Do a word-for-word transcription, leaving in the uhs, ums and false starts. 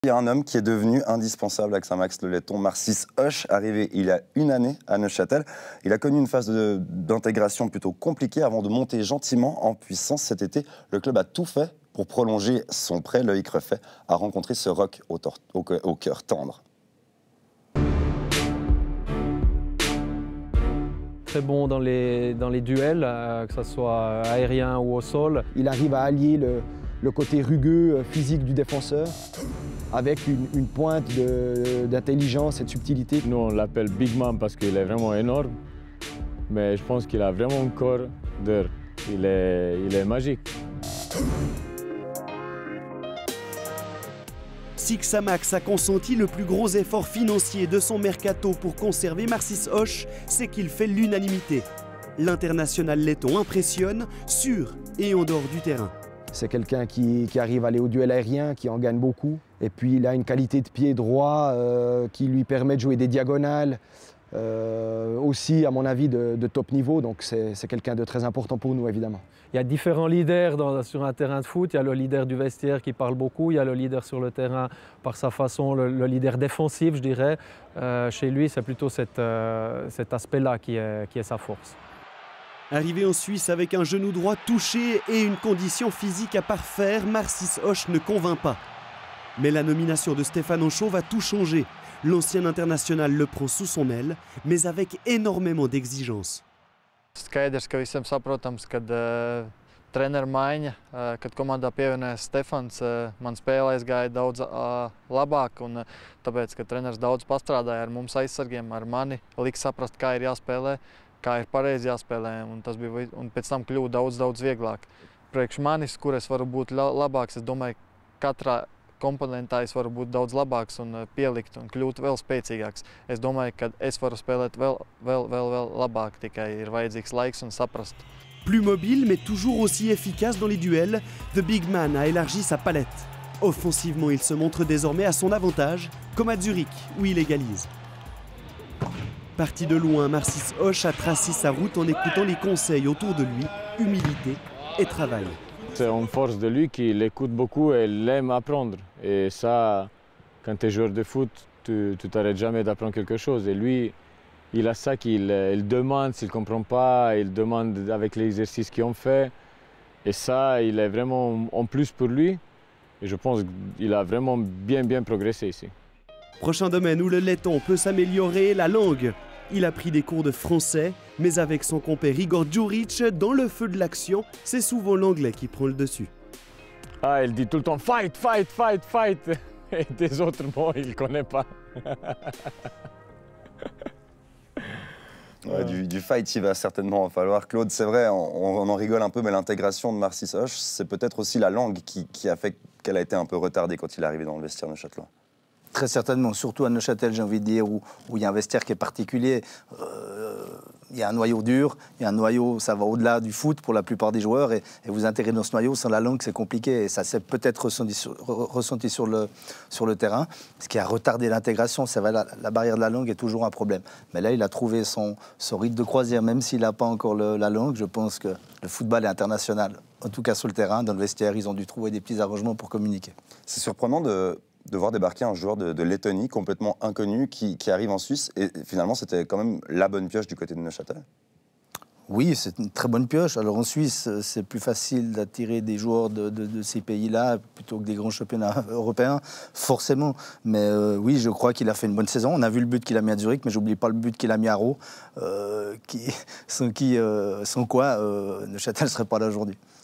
Il y a un homme qui est devenu indispensable avec Saint-Max le Letton, Marcis Hoche, arrivé il y a une année à Neuchâtel. Il a connu une phase d'intégration plutôt compliquée avant de monter gentiment en puissance cet été. Le club a tout fait pour prolonger son prêt. Loïc Refait a rencontré ce rock au, au, au cœur tendre. Très bon dans les, dans les duels, euh, que ce soit aérien ou au sol. Il arrive à allier le, le côté rugueux, physique du défenseur avec une, une pointe d'intelligence et de subtilité. Nous, on l'appelle Big Man parce qu'il est vraiment énorme, mais je pense qu'il a vraiment un corps d'heure. Il est, il est magique. Si Xamax a consenti le plus gros effort financier de son mercato pour conserver Marcis Hoche, c'est qu'il fait l'unanimité. L'international letton impressionne, sur et en dehors du terrain. C'est quelqu'un qui, qui arrive à aller au duel aérien, qui en gagne beaucoup. Et puis il a une qualité de pied droit euh, qui lui permet de jouer des diagonales, euh, aussi à mon avis de, de top niveau. Donc c'est quelqu'un de très important pour nous évidemment. Il y a différents leaders dans, sur un terrain de foot. Il y a le leader du vestiaire qui parle beaucoup. Il y a le leader sur le terrain par sa façon, le, le leader défensif je dirais. Euh, chez lui c'est plutôt cette, euh, cet aspect-là qui est, qui est sa force. Arrivé en Suisse avec un genou droit touché et une condition physique à parfaire, Marcis Hoche ne convainc pas. Mais la nomination de Stéphane Henchoz va tout changer. L'ancien international le prend sous son aile, mais avec énormément d'exigences. Skaidrs, ka visiem saprotams, kad uh, treneru maiņa, uh, kad komandā pievienojās Stefans, uh, man spēlēs gāja daudz uh, labāk, un uh, tāpēc, ka treneris daudz pastrādāja ar mums aizsargiem, ar mani, lika saprast, kā ir jāspēlē, kā ir pareizi jāspēlē, un tas bija, un pēc tam kļuva daudz, daudz vieglāk. Priekš manis, kur es varu būt labāks, es domāju, katrā komponentā es varu būt daudz labāks un pielikt un kļūt vēl spēcīgāks. Es domāju, ka es varu spēlēt vēl, vēl, vēl, vēl labāk, tikai ir vajadzīgs laiks un saprast. Plus mobile, mais toujours aussi efficace dans les duels, The Big Man a élargi sa palette. Offensivement, il se montre désormais à son avantage, comme à Zurich, où il égalise. Parti de loin, Marcis Hoche a tracé sa route en écoutant les conseils autour de lui, humilité et travail. C'est une force de lui qu'il écoute beaucoup et il aime apprendre. Et ça, quand tu es joueur de foot, tu ne t'arrêtes jamais d'apprendre quelque chose. Et lui, il a ça qu'il il demande, s'il ne comprend pas, il demande avec les exercices qu'on fait. Et ça, il est vraiment en plus pour lui. Et je pense qu'il a vraiment bien, bien progressé ici. Prochain domaine où le letton peut s'améliorer, la langue. Il a pris des cours de français, mais avec son compère Igor Djuric, dans le feu de l'action, c'est souvent l'anglais qui prend le dessus. Ah, il dit tout le temps « fight, fight, fight, fight » et des autres mots, il ne connaît pas. Ouais, du, du fight, il va certainement en falloir. Claude, c'est vrai, on, on en rigole un peu, mais l'intégration de Marcis Hoche, c'est peut-être aussi la langue qui, qui a fait qu'elle a été un peu retardée quand il est arrivé dans le vestiaire neuchâtelois. Très certainement, surtout à Neuchâtel, j'ai envie de dire, où, où il y a un vestiaire qui est particulier. Euh, il y a un noyau dur, il y a un noyau, ça va au-delà du foot pour la plupart des joueurs, et, et vous intégrer dans ce noyau sans la langue, c'est compliqué, et ça s'est peut-être ressenti, sur, ressenti sur, le, sur le terrain. Ce qui a retardé l'intégration, c'est vrai, la, la barrière de la langue est toujours un problème. Mais là, il a trouvé son, son rythme de croisière, même s'il n'a pas encore le, la langue. Je pense que le football est international, en tout cas sur le terrain, dans le vestiaire, ils ont dû trouver des petits arrangements pour communiquer. C'est surprenant de... de voir débarquer un joueur de, de Lettonie complètement inconnu qui, qui arrive en Suisse. Et finalement, c'était quand même la bonne pioche du côté de Neuchâtel. Oui, c'est une très bonne pioche. Alors en Suisse, c'est plus facile d'attirer des joueurs de, de, de ces pays-là plutôt que des grands championnats européens, forcément. Mais euh, oui, je crois qu'il a fait une bonne saison. On a vu le but qu'il a mis à Zurich, mais j'oublie pas le but qu'il a mis à Rho, euh, qui, sans, qui, euh, sans quoi euh, Neuchâtel ne serait pas là aujourd'hui.